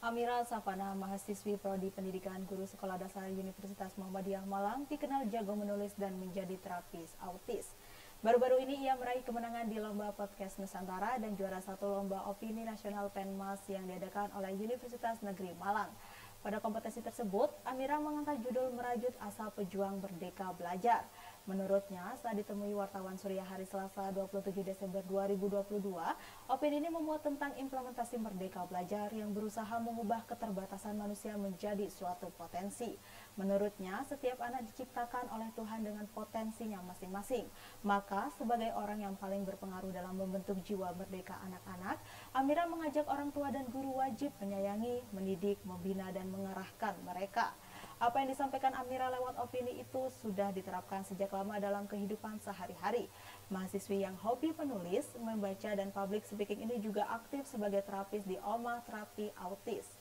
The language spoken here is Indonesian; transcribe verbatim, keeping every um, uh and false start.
Amira Safana, mahasiswi Prodi Pendidikan Guru Sekolah Dasar Universitas Muhammadiyah Malang, dikenal jago menulis dan menjadi terapis autis. Baru-baru ini ia meraih kemenangan di Lomba Podcast Nusantara dan juara satu Lomba Opini Nasional Penmas yang diadakan oleh Universitas Negeri Malang. Pada kompetisi tersebut, Amira mengangkat judul Merajut Asa Pejuang Merdeka Belajar. Menurutnya, saat ditemui wartawan Surya hari Selasa dua puluh tujuh Desember dua ribu dua puluh dua, opini ini memuat tentang implementasi Merdeka Belajar yang berusaha mengubah keterbatasan manusia menjadi suatu potensi. Menurutnya, setiap anak diciptakan oleh Tuhan dengan potensinya masing-masing. Maka, sebagai orang yang paling berpengaruh dalam membentuk jiwa merdeka anak-anak, Amira mengajak orang tua dan guru wajib menyayangi, mendidik, membina, dan mengarahkan mereka. Apa yang disampaikan Amira lewat opini itu sudah diterapkan sejak lama dalam kehidupan sehari-hari. Mahasiswi yang hobi penulis, membaca, dan public speaking ini juga aktif sebagai terapis di Oma Terapi Autis.